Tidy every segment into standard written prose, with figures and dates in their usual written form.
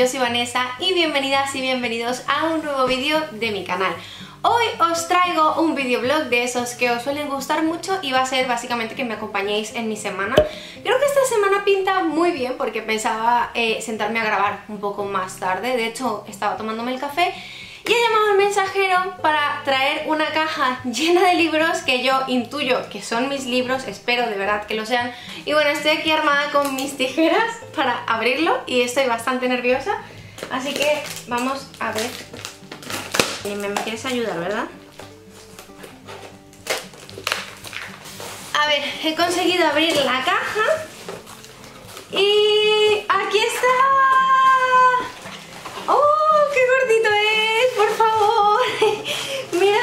yo soy Vanessa y bienvenidas y bienvenidos a un nuevo vídeo de mi canal. Hoy os traigo un videoblog de esos que os suelen gustar mucho y va a ser básicamente que me acompañéis en mi semana. Creo que esta semana pinta muy bien porque pensaba sentarme a grabar un poco más tarde. De hecho, estaba tomándome el café y he llamado al mensajero para traer una caja llena de libros que yo intuyo que son mis libros, espero de verdad que lo sean. Y bueno, estoy aquí armada con mis tijeras para abrirlo y estoy bastante nerviosa. Así que vamos a ver. Me quieres ayudar, ¿verdad? A ver, he conseguido abrir la caja y aquí está. ¡Oh, qué gordito es! ¡Por favor! ¡Mira!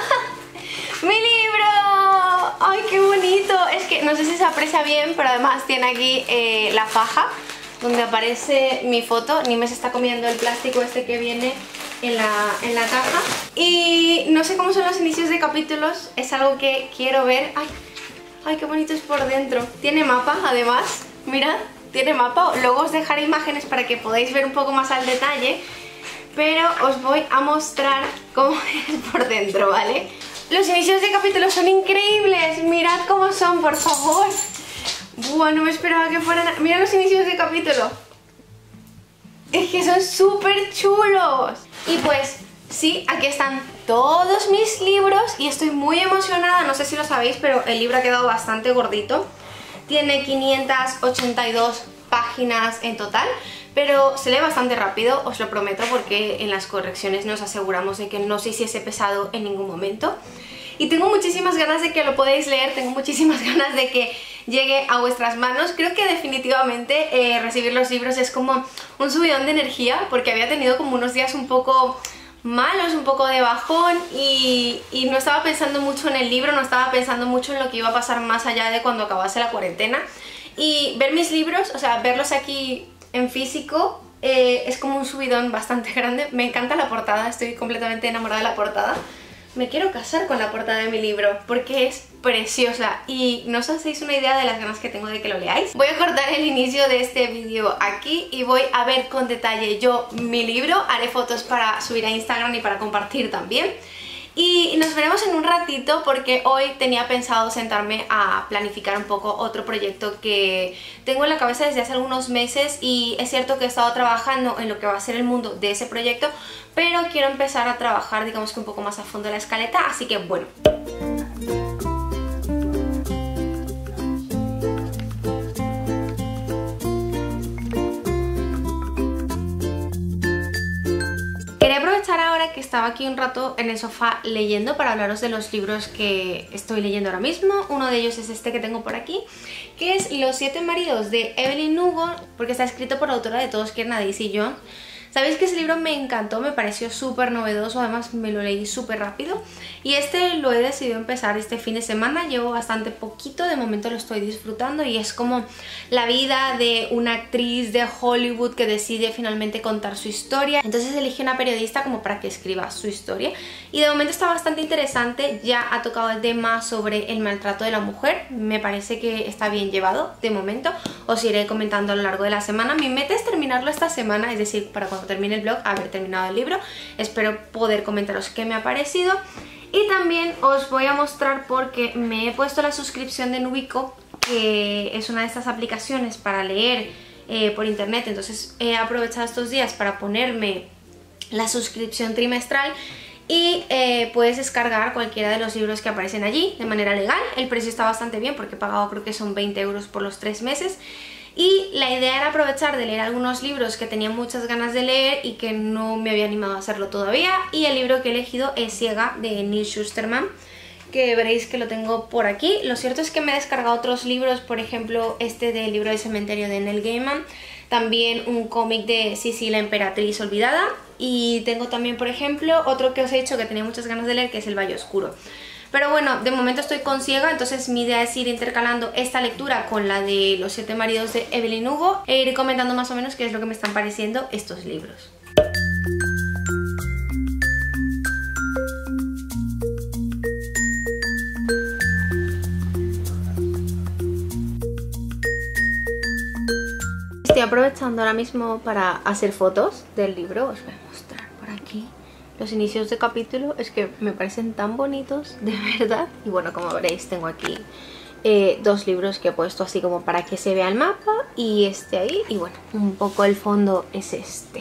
¡Mi libro! ¡Ay, qué bonito! Es que no sé si se aprecia bien, pero además tiene aquí la faja donde aparece mi foto. Ni me se está comiendo el plástico este que viene en la caja. Y no sé cómo son los inicios de capítulos, es algo que quiero ver. ¡Ay! ¡Ay, qué bonito es por dentro! Tiene mapa, además. Mirad, tiene mapa. Luego os dejaré imágenes para que podáis ver un poco más al detalle, pero os voy a mostrar cómo es por dentro, ¿vale? Los inicios de capítulos son increíbles. Mirad cómo son, por favor. Buah, no me esperaba que fueran... Mirad los inicios de capítulo. Es que son súper chulos. Y pues sí, aquí están todos mis libros y estoy muy emocionada. No sé si lo sabéis, pero el libro ha quedado bastante gordito. Tiene 582 páginas en total, pero se lee bastante rápido, os lo prometo, porque en las correcciones nos aseguramos de que no se hiciese pesado en ningún momento. Y tengo muchísimas ganas de que lo podáis leer, tengo muchísimas ganas de que llegue a vuestras manos. Creo que definitivamente recibir los libros es como un subidón de energía, porque había tenido como unos días un poco malos, un poco de bajón y no estaba pensando mucho en el libro, no estaba pensando mucho en lo que iba a pasar más allá de cuando acabase la cuarentena. Y ver mis libros, o sea, verlos aquí en físico, es como un subidón bastante grande. Me encanta la portada, estoy completamente enamorada de la portada. Me quiero casar con la portada de mi libro porque es preciosa y no os hacéis una idea de las ganas que tengo de que lo leáis. Voy a cortar el inicio de este vídeo aquí y voy a ver con detalle yo mi libro. Haré fotos para subir a Instagram y para compartir también. Y nos veremos en un ratito porque hoy tenía pensado sentarme a planificar un poco otro proyecto que tengo en la cabeza desde hace algunos meses, y es cierto que he estado trabajando en lo que va a ser el mundo de ese proyecto, pero quiero empezar a trabajar, digamos que un poco más a fondo la escaleta, así que bueno. Quería aprovechar ahora que estaba aquí un rato en el sofá leyendo para hablaros de los libros que estoy leyendo ahora mismo. Uno de ellos es este que tengo por aquí, que es Los 7 maridos de Evelyn Hugo, porque está escrito por la autora de Todos quieren a Daisy Jones. Sabéis que ese libro me encantó, me pareció súper novedoso, además me lo leí súper rápido. Y este lo he decidido empezar este fin de semana, llevo bastante poquito, de momento lo estoy disfrutando y es como la vida de una actriz de Hollywood que decide finalmente contar su historia. Entonces elige una periodista como para que escriba su historia y de momento está bastante interesante. Ya ha tocado el tema sobre el maltrato de la mujer, me parece que está bien llevado de momento, os iré comentando a lo largo de la semana. Mi meta es terminarlo esta semana, es decir, para cuando termine el blog haber terminado el libro. Espero poder comentaros qué me ha parecido. Y también os voy a mostrar, porque me he puesto la suscripción de Nubico, que es una de estas aplicaciones para leer por internet. Entonces he aprovechado estos días para ponerme la suscripción trimestral y puedes descargar cualquiera de los libros que aparecen allí de manera legal. El precio está bastante bien porque he pagado, creo que son 20 euros por los 3 meses. Y la idea era aprovechar de leer algunos libros que tenía muchas ganas de leer y que no me había animado a hacerlo todavía. Y el libro que he elegido es Ciega, de Neil Shusterman, que veréis que lo tengo por aquí. Lo cierto es que me he descargado otros libros, por ejemplo este del libro del cementerio de Neil Gaiman, también un cómic de Sisi la emperatriz olvidada, y tengo también, por ejemplo, otro que os he dicho que tenía muchas ganas de leer, que es El Valle Oscuro. Pero bueno, de momento estoy con Ciega, entonces mi idea es ir intercalando esta lectura con la de Los 7 maridos de Evelyn Hugo e ir comentando más o menos qué es lo que me están pareciendo estos libros. Estoy aprovechando ahora mismo para hacer fotos del libro. Os voy a mostrar por aquí los inicios de capítulo. Es que me parecen tan bonitos, de verdad. Y bueno, como veréis, tengo aquí dos libros que he puesto así como para que se vea el mapa. Y este ahí. Y bueno, un poco el fondo es este.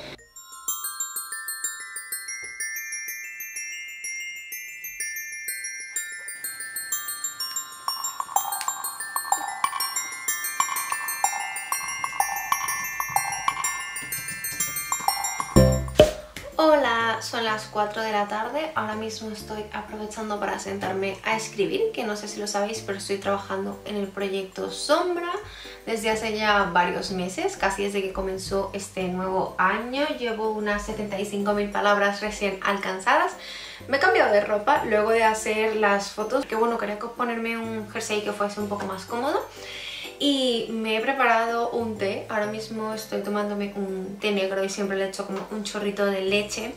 Hola, son las 4 de la tarde, ahora mismo estoy aprovechando para sentarme a escribir, que no sé si lo sabéis, pero estoy trabajando en el proyecto Sombra desde hace ya varios meses, casi desde que comenzó este nuevo año. Llevo unas 75.000 palabras recién alcanzadas. Me he cambiado de ropa luego de hacer las fotos, que bueno, quería ponerme un jersey que fuese un poco más cómodo. Y me he preparado un té. Ahora mismo estoy tomándome un té negro y siempre le echo como un chorrito de leche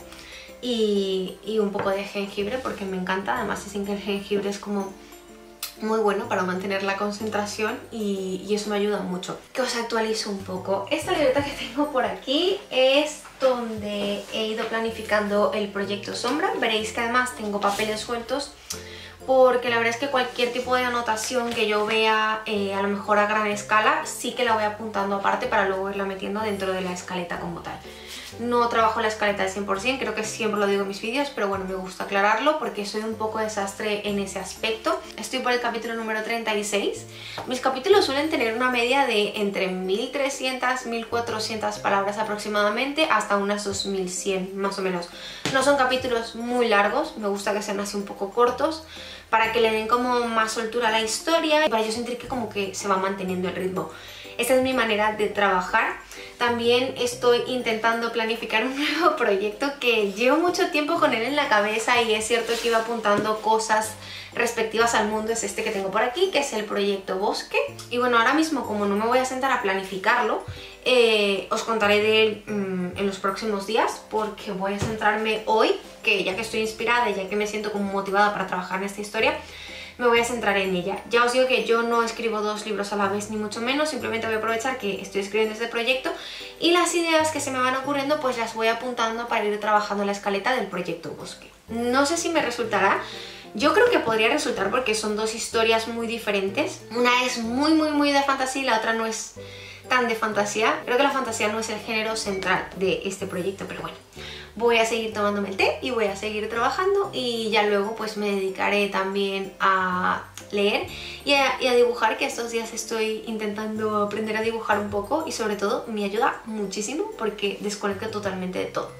y un poco de jengibre porque me encanta. Además dicen que el jengibre es como muy bueno para mantener la concentración y eso me ayuda mucho. Que os actualizo un poco. Esta libreta que tengo por aquí es donde he ido planificando el proyecto Sombra. Veréis que además tengo papeles sueltos, porque la verdad es que cualquier tipo de anotación que yo vea a lo mejor a gran escala sí que la voy apuntando aparte para luego irla metiendo dentro de la escaleta como tal. No trabajo la escaleta al 100%, creo que siempre lo digo en mis vídeos, pero bueno, me gusta aclararlo porque soy un poco desastre en ese aspecto. Estoy por el capítulo número 36. Mis capítulos suelen tener una media de entre 1300, 1400 palabras aproximadamente hasta unas 2100 más o menos. No son capítulos muy largos, me gusta que sean así un poco cortos para que le den como más soltura a la historia y para yo sentir que como que se va manteniendo el ritmo. Esta es mi manera de trabajar. También estoy intentando planificar un nuevo proyecto que llevo mucho tiempo con él en la cabeza y es cierto que iba apuntando cosas respectivas al mundo. Es este que tengo por aquí, que es el proyecto Bosque. Y bueno, ahora mismo como no me voy a sentar a planificarlo, os contaré de él en los próximos días, porque voy a centrarme hoy, que ya que estoy inspirada y ya que me siento como motivada para trabajar en esta historia, me voy a centrar en ella. Ya os digo que yo no escribo dos libros a la vez, ni mucho menos, simplemente voy a aprovechar que estoy escribiendo este proyecto y las ideas que se me van ocurriendo pues las voy apuntando para ir trabajando en la escaleta del proyecto Bosque. No sé si me resultará. Yo creo que podría resultar porque son dos historias muy diferentes. Una es muy de fantasía y la otra no es tan de fantasía. Creo que la fantasía no es el género central de este proyecto, pero bueno. Voy a seguir tomándome el té y voy a seguir trabajando y ya luego pues me dedicaré también a leer y a dibujar, que estos días estoy intentando aprender a dibujar un poco y sobre todo me ayuda muchísimo porque desconecto totalmente de todo.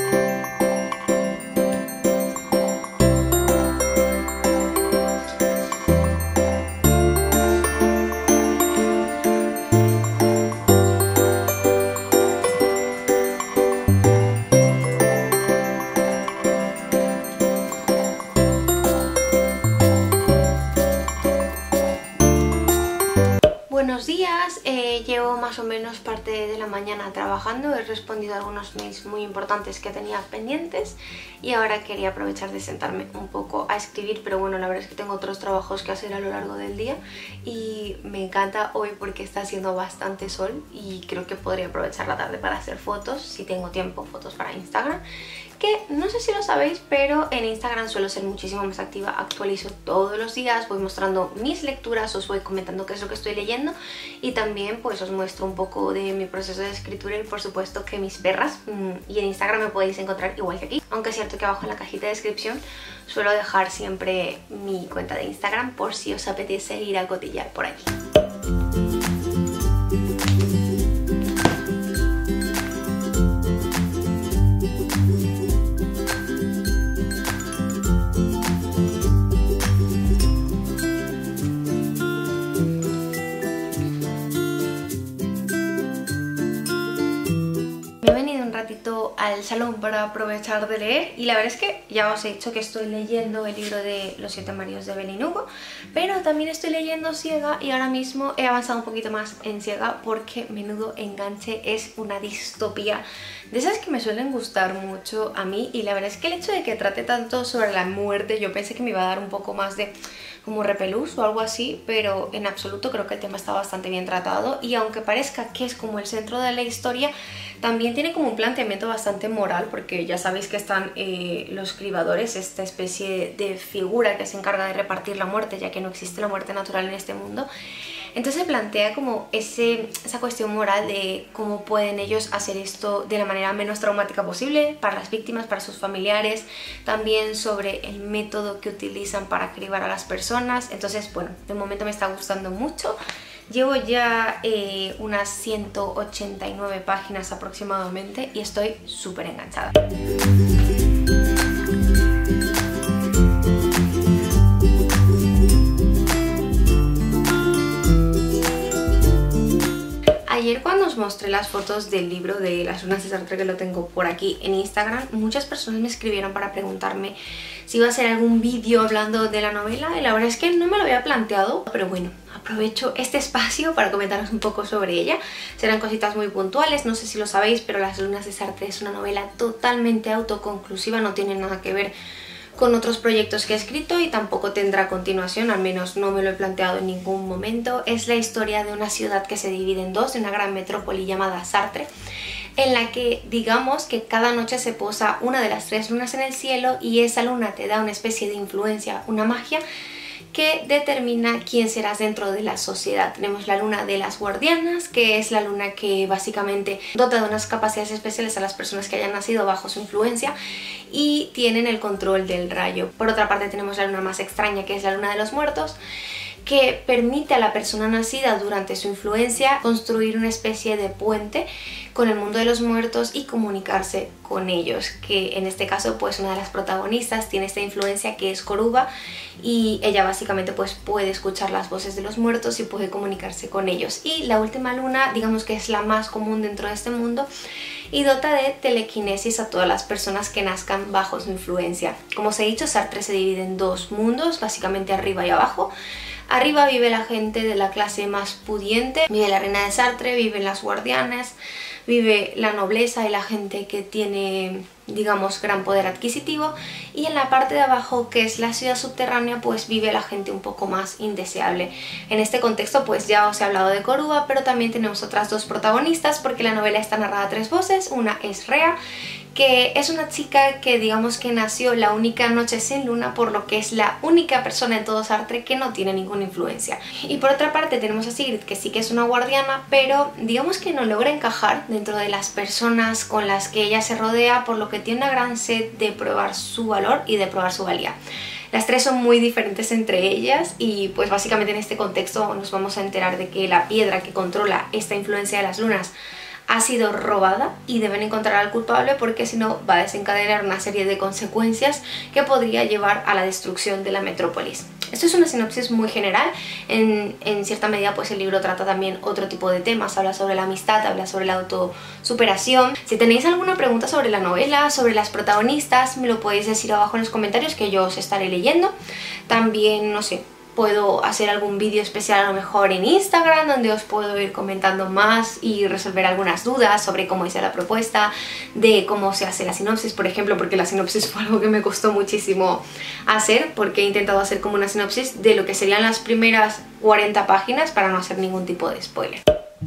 Buenos días, llevo más o menos parte de la mañana trabajando, he respondido a algunos mails muy importantes que tenía pendientes y ahora quería aprovechar de sentarme un poco a escribir, pero bueno, la verdad es que tengo otros trabajos que hacer a lo largo del día y me encanta hoy porque está haciendo bastante sol y creo que podría aprovechar la tarde para hacer fotos, si tengo tiempo, fotos para Instagram. Que no sé si lo sabéis, pero en Instagram suelo ser muchísimo más activa, actualizo todos los días, voy mostrando mis lecturas, os voy comentando qué es lo que estoy leyendo y también pues os muestro un poco de mi proceso de escritura y por supuesto que mis perras, y en Instagram me podéis encontrar igual que aquí, aunque es cierto que abajo en la cajita de descripción suelo dejar siempre mi cuenta de Instagram por si os apetece ir a cotillar por allí. Al salón para aprovechar de leer y la verdad es que ya os he dicho que estoy leyendo el libro de Los 7 maridos de Evelyn Hugo, pero también estoy leyendo Siega y ahora mismo he avanzado un poquito más en Siega porque menudo enganche, es una distopía de esas que me suelen gustar mucho a mí y la verdad es que el hecho de que trate tanto sobre la muerte yo pensé que me iba a dar un poco más de como repelús o algo así, pero en absoluto creo que el tema está bastante bien tratado, y aunque parezca que es como el centro de la historia, también tiene como un planteamiento bastante moral, porque ya sabéis que están los cribadores, esta especie de figura que se encarga de repartir la muerte, ya que no existe la muerte natural en este mundo. Entonces plantea como esa cuestión moral de cómo pueden ellos hacer esto de la manera menos traumática posible para las víctimas, para sus familiares, también sobre el método que utilizan para cribar a las personas. Entonces, bueno, de momento me está gustando mucho. Llevo ya unas 189 páginas aproximadamente y estoy súper enganchada. Ayer cuando os mostré las fotos del libro de Las lunas de Sartre, que lo tengo por aquí en Instagram, muchas personas me escribieron para preguntarme si iba a hacer algún vídeo hablando de la novela, y la verdad es que no me lo había planteado, pero bueno, aprovecho este espacio para comentaros un poco sobre ella. Serán cositas muy puntuales, no sé si lo sabéis, pero Las lunas de Sartre es una novela totalmente autoconclusiva, no tiene nada que ver con otros proyectos que he escrito y tampoco tendrá continuación, al menos no me lo he planteado en ningún momento. Es la historia de una ciudad que se divide en dos, de una gran metrópoli llamada Sartre, en la que digamos que cada noche se posa una de las 3 lunas en el cielo, y esa luna te da una especie de influencia, una magia que determina quién serás dentro de la sociedad. Tenemos la luna de las guardianas, que es la luna que básicamente dota de unas capacidades especiales a las personas que hayan nacido bajo su influencia y tienen el control del rayo. Por otra parte tenemos la luna más extraña, que es la luna de los muertos, que permite a la persona nacida durante su influencia construir una especie de puente con el mundo de los muertos y comunicarse con ellos, que en este caso pues una de las protagonistas tiene esta influencia, que es Koruba, y ella básicamente pues puede escuchar las voces de los muertos y puede comunicarse con ellos. Y la última luna, digamos que es la más común dentro de este mundo, y dota de telequinesis a todas las personas que nazcan bajo su influencia. Como os he dicho, Sartre se divide en 2 mundos, básicamente arriba y abajo. Arriba vive la gente de la clase más pudiente, vive la reina de Sartre, viven las guardianas, vive la nobleza y la gente que tiene, digamos, gran poder adquisitivo, y en la parte de abajo, que es la ciudad subterránea, pues vive la gente un poco más indeseable. En este contexto pues ya os he hablado de Koruba, pero también tenemos otras 2 protagonistas, porque la novela está narrada a 3 voces. Una es Rea, que es una chica que digamos que nació la única noche sin luna, por lo que es la única persona en todo Sartre que no tiene ninguna influencia. Y por otra parte tenemos a Sigrid, que sí que es una guardiana, pero digamos que no logra encajar dentro de las personas con las que ella se rodea, por lo que tiene una gran sed de probar su valor y de probar su valía. Las 3 son muy diferentes entre ellas, y pues básicamente en este contexto nos vamos a enterar de que la piedra que controla esta influencia de las lunas ha sido robada y deben encontrar al culpable, porque si no va a desencadenar una serie de consecuencias que podría llevar a la destrucción de la metrópolis. Esto es una sinopsis muy general. En cierta medida pues el libro trata también otro tipo de temas, habla sobre la amistad, habla sobre la autosuperación. Si tenéis alguna pregunta sobre la novela, sobre las protagonistas, me lo podéis decir abajo en los comentarios, que yo os estaré leyendo. También, no sé, puedo hacer algún vídeo especial a lo mejor en Instagram, donde os puedo ir comentando más y resolver algunas dudas sobre cómo hice la propuesta, de cómo se hace la sinopsis, por ejemplo, porque la sinopsis fue algo que me costó muchísimo hacer, porque he intentado hacer como una sinopsis de lo que serían las primeras 40 páginas para no hacer ningún tipo de spoiler.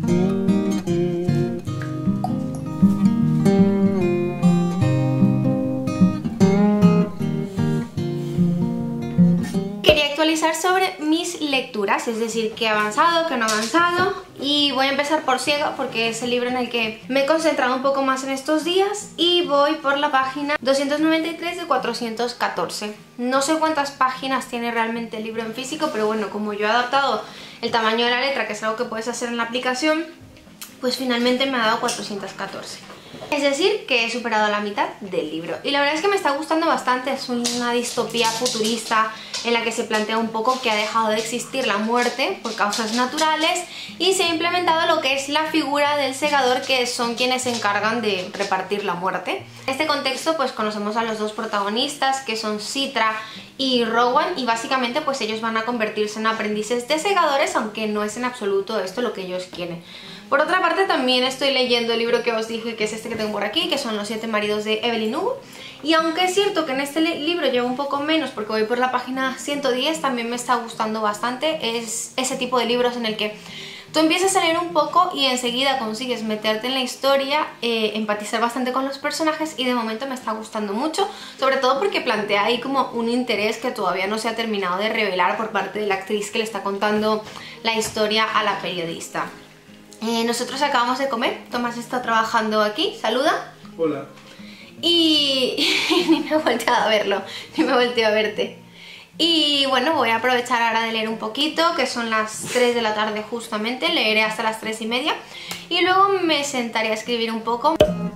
Sobre mis lecturas, es decir, qué he avanzado, qué no he avanzado, y voy a empezar por Ciega, porque es el libro en el que me he concentrado un poco más en estos días, y voy por la página 293 de 414. No sé cuántas páginas tiene realmente el libro en físico, pero bueno, como yo he adaptado el tamaño de la letra, que es algo que puedes hacer en la aplicación, pues finalmente me ha dado 414. Es decir, que he superado la mitad del libro. Y la verdad es que me está gustando bastante. Es una distopía futurista en la que se plantea un poco que ha dejado de existir la muerte por causas naturales y se ha implementado lo que es la figura del segador, que son quienes se encargan de repartir la muerte. En este contexto pues conocemos a los 2 protagonistas, que son Citra y Rowan, y básicamente pues ellos van a convertirse en aprendices de segadores, aunque no es en absoluto esto lo que ellos quieren. Por otra parte, también estoy leyendo el libro que os dije, que es este que tengo por aquí, que son Los 7 maridos de Evelyn Hugo. Y aunque es cierto que en este libro llevo un poco menos porque voy por la página 110, también me está gustando bastante. Es ese tipo de libros en el que tú empiezas a leer un poco y enseguida consigues meterte en la historia, empatizar bastante con los personajes, y de momento me está gustando mucho, sobre todo porque plantea ahí como un interés que todavía no se ha terminado de revelar por parte de la actriz que le está contando la historia a la periodista. Nosotros acabamos de comer, Tomás está trabajando aquí, saluda. Hola. Y ni me he volteado a verlo, ni me he volteado a verte. Y bueno, voy a aprovechar ahora de leer un poquito, que son las 3 de la tarde justamente, leeré hasta las 3:30 y luego me sentaré a escribir un poco.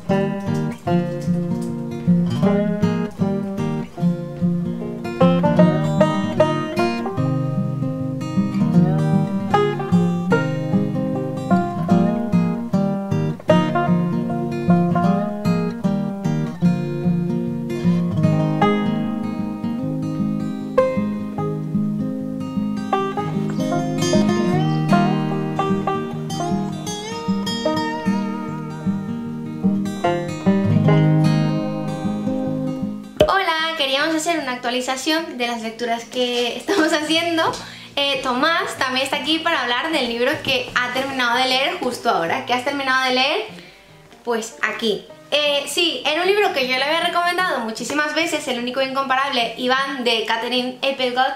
Hacer una actualización de las lecturas que estamos haciendo. Tomás también está aquí para hablar del libro que ha terminado de leer justo ahora. ¿Qué has terminado de leer? Pues aquí. Sí, era un libro que yo le había recomendado muchísimas veces, El único e incomparable Iván, de Katherine Applegate.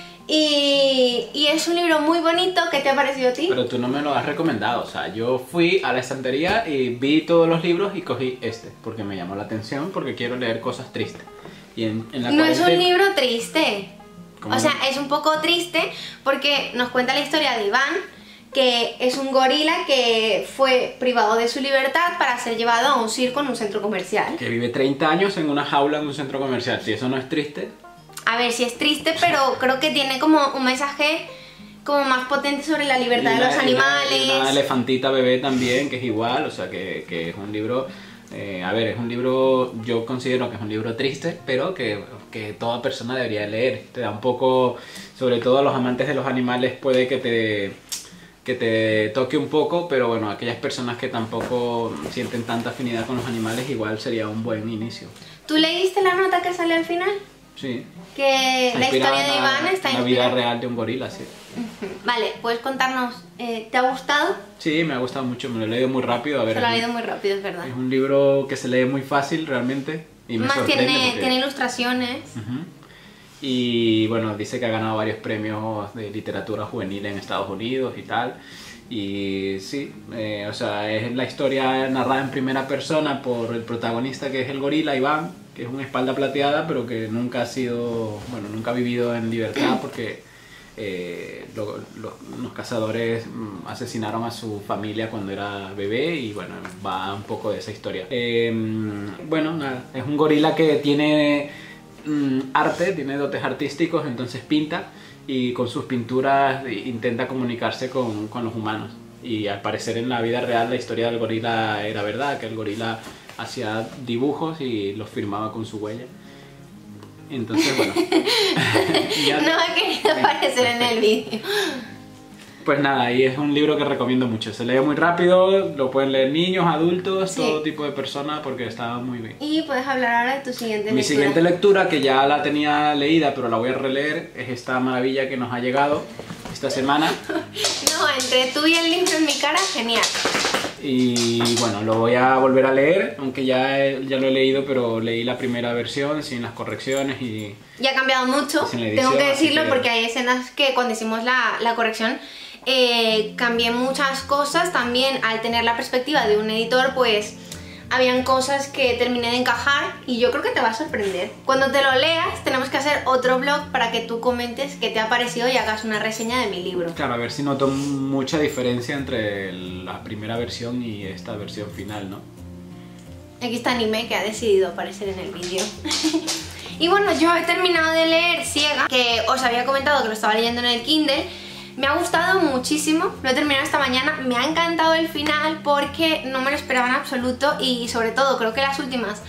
Y es un libro muy bonito. ¿Qué te ha parecido a ti? Pero tú no me lo has recomendado, o sea, yo fui a la estantería y vi todos los libros y cogí este, porque me llamó la atención, porque quiero leer cosas tristes. Y en la no es un libro triste. ¿Cómo? O sea, es un poco triste porque nos cuenta la historia de Iván, que es un gorila que fue privado de su libertad para ser llevado a un circo en un centro comercial. Que vive 30 años en una jaula en un centro comercial. Si eso no es triste... A ver, sí es triste, pero creo que tiene como un mensaje como más potente sobre la libertad de los animales. Y una elefantita bebé también, que es igual, o sea, que es un libro... a ver, es un libro, yo considero que es un libro triste, pero que toda persona debería leer. Te da un poco, sobre todo a los amantes de los animales, puede que te toque un poco, pero bueno, aquellas personas que tampoco sienten tanta afinidad con los animales, igual sería un buen inicio. ¿Tú leíste la nota que sale al final? Sí. Que la historia de Iván está en la vida real de un gorila, sí. Vale, ¿puedes contarnos? ¿Te ha gustado? Sí, me ha gustado mucho, me lo he leído muy rápido. A ver, se lo ha leído muy rápido, es verdad. Es un libro que se lee muy fácil realmente. Y me más tiene ilustraciones. Y bueno, dice que ha ganado varios premios de literatura juvenil en Estados Unidos y tal. Y sí, o sea, es la historia narrada en primera persona por el protagonista, que es el gorila Iván, que es un espalda plateada, pero que nunca ha sido, bueno, nunca ha vivido en libertad porque los cazadores asesinaron a su familia cuando era bebé, y bueno, va un poco de esa historia. Bueno, nada, es un gorila que tiene arte, tiene dotes artísticos, entonces pinta, y con sus pinturas intenta comunicarse con los humanos. Y al parecer en la vida real la historia del gorila era verdad, que el gorila hacía dibujos y los firmaba con su huella. Entonces, bueno. No ha querido aparecer en el vídeo. Pues nada, y es un libro que recomiendo mucho. Se lee muy rápido, lo pueden leer niños, adultos, sí, todo tipo de personas, porque está muy bien. Y puedes hablar ahora de tu siguiente lectura. Mi siguiente lectura, que ya la tenía leída, pero la voy a releer, es esta maravilla que nos ha llegado esta semana. No, entre tú y el libro en mi cara, genial. Y bueno, lo voy a volver a leer, aunque ya lo he leído, pero leí la primera versión sin las correcciones y... Ya ha cambiado mucho, tengo que decirlo, porque hay escenas que cuando hicimos la corrección cambié muchas cosas. También al tener la perspectiva de un editor, pues habían cosas que terminé de encajar y yo creo que te va a sorprender. Cuando te lo leas tenemos que hacer otro vlog para que tú comentes qué te ha parecido y hagas una reseña de mi libro. Claro, a ver si noto mucha diferencia entre la primera versión y esta versión final, ¿no? Aquí está Anime, que ha decidido aparecer en el vídeo. Y bueno, yo he terminado de leer Ciega, que os había comentado que lo estaba leyendo en el Kindle. Me ha gustado muchísimo, lo he terminado esta mañana, me ha encantado el final porque no me lo esperaba en absoluto, y sobre todo creo que las últimas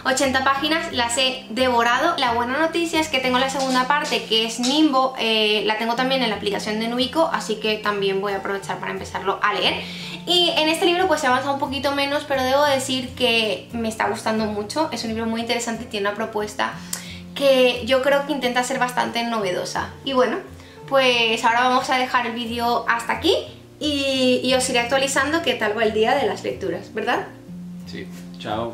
80 páginas, las he devorado. La buena noticia es que tengo la segunda parte, que es Nimbo, la tengo también en la aplicación de Nubico, así que también voy a aprovechar para empezarlo a leer. Y en este libro pues he avanzado un poquito menos, pero debo decir que me está gustando mucho. Es un libro muy interesante y tiene una propuesta que yo creo que intenta ser bastante novedosa. Y bueno, pues ahora vamos a dejar el vídeo hasta aquí y os iré actualizando qué tal va el día de las lecturas, ¿verdad? Sí, chao.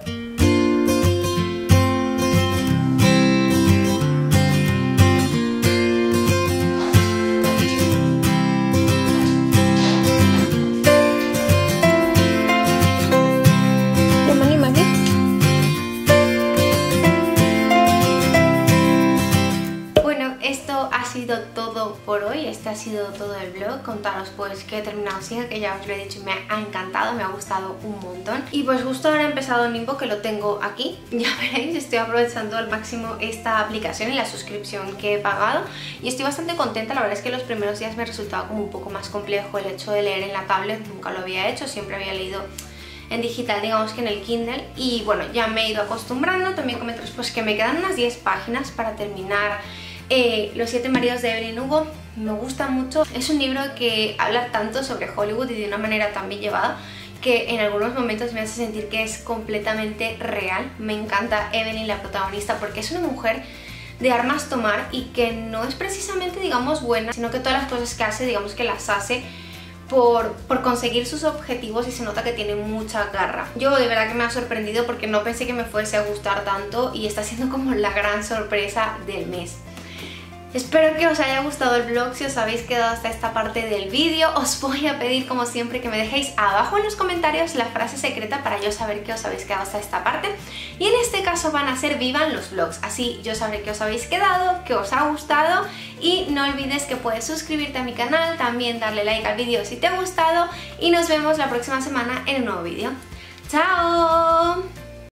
Todo por hoy, este ha sido todo el vlog. Contaros pues que he terminado Siga, que ya os lo he dicho y me ha encantado, me ha gustado un montón. Y pues justo ahora he empezado Nimbo, que lo tengo aquí, ya veréis, estoy aprovechando al máximo esta aplicación y la suscripción que he pagado y estoy bastante contenta. La verdad es que los primeros días me resultaba como un poco más complejo el hecho de leer en la tablet, nunca lo había hecho, siempre había leído en digital, digamos que en el Kindle, y bueno, ya me he ido acostumbrando. También comentaros pues que me quedan unas 10 páginas para terminar Los 7 maridos de Evelyn Hugo. Me gusta mucho, es un libro que habla tanto sobre Hollywood y de una manera tan bien llevada que en algunos momentos me hace sentir que es completamente real. Me encanta Evelyn, la protagonista, porque es una mujer de armas tomar y que no es precisamente, digamos, buena, sino que todas las cosas que hace, digamos que las hace por conseguir sus objetivos y se nota que tiene mucha garra. Yo de verdad que me ha sorprendido porque no pensé que me fuese a gustar tanto y está siendo como la gran sorpresa del mes. Espero que os haya gustado el vlog. Si os habéis quedado hasta esta parte del vídeo, os voy a pedir como siempre que me dejéis abajo en los comentarios la frase secreta para yo saber que os habéis quedado hasta esta parte, y en este caso van a ser vivan los vlogs, así yo sabré que os habéis quedado, que os ha gustado. Y no olvides que puedes suscribirte a mi canal, también darle like al vídeo si te ha gustado, y nos vemos la próxima semana en un nuevo vídeo. ¡Chao!